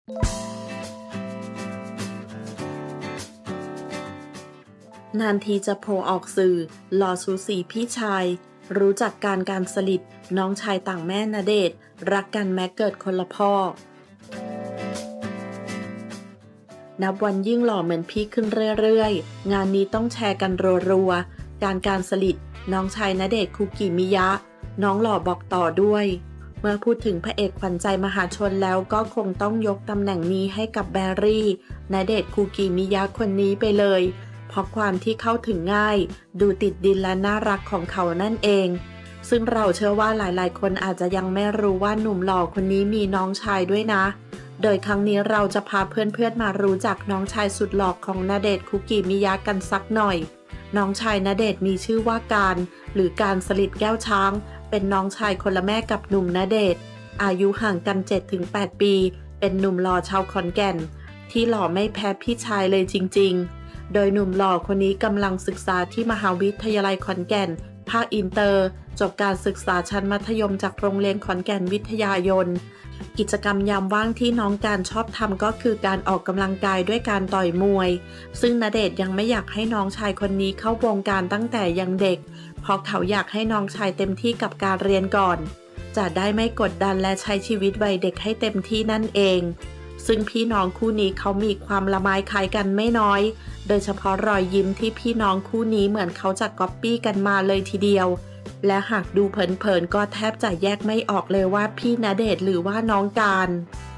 นานทีจะโผล่ออกสื่อหล่อสูสีพี่ชายรู้จักการสลิดน้องชายต่างแม่ณเดชน์รักกันแม้เกิดคนละพ่อนับวันยิ่งหล่อเหมือนพี่ขึ้นเรื่อยๆงานนี้ต้องแชร์กันรัวๆการสลิดน้องชายณเดชน์คุกิมิยะน้องหล่อบอกต่อด้วยเมื่อพูดถึงพระเอกขวัญใจมหาชนแล้วก็คงต้องยกตำแหน่งนี้ให้กับแบรี่ณเดชน์คุกิมิยะคนนี้ไปเลยเพราะความที่เข้าถึงง่ายดูติดดินและน่ารักของเขานั่นเองซึ่งเราเชื่อว่าหลายๆคนอาจจะยังไม่รู้ว่าหนุ่มหล่อคนนี้มีน้องชายด้วยนะโดยครั้งนี้เราจะพาเพื่อนๆมารู้จักน้องชายสุดหล่อของณเดชน์คุกิมิยะกันสักหน่อยน้องชายณเดชน์มีชื่อว่าการหรือการสลิดแก้วช้างเป็นน้องชายคนละแม่กับหนุ่มณเดชน์อายุห่างกัน 7-8 ปีเป็นหนุ่มหล่อชาวขอนแก่นที่หล่อไม่แพ้พี่ชายเลยจริงๆโดยหนุ่มหล่อคนนี้กำลังศึกษาที่มหาวิทยาลัยขอนแก่นภาคอินเตอร์จบการศึกษาชั้นมัธยมจากโรงเรียนขอนแก่นวิทยายนกิจกรรมยามว่างที่น้องการชอบทำก็คือการออกกำลังกายด้วยการต่อยมวยซึ่งณเดชน์ยังไม่อยากให้น้องชายคนนี้เข้าวงการตั้งแต่ยังเด็กเพราะเขาอยากให้น้องชายเต็มที่กับการเรียนก่อนจะได้ไม่กดดันและใช้ชีวิตวัยเด็กให้เต็มที่นั่นเองซึ่งพี่น้องคู่นี้เขามีความละไมคล้ายกันไม่น้อยโดยเฉพาะรอยยิ้มที่พี่น้องคู่นี้เหมือนเขาจะก๊อปปี้กันมาเลยทีเดียวและหากดูเผินๆก็แทบจะแยกไม่ออกเลยว่าพี่ณเดชน์หรือว่าน้องการ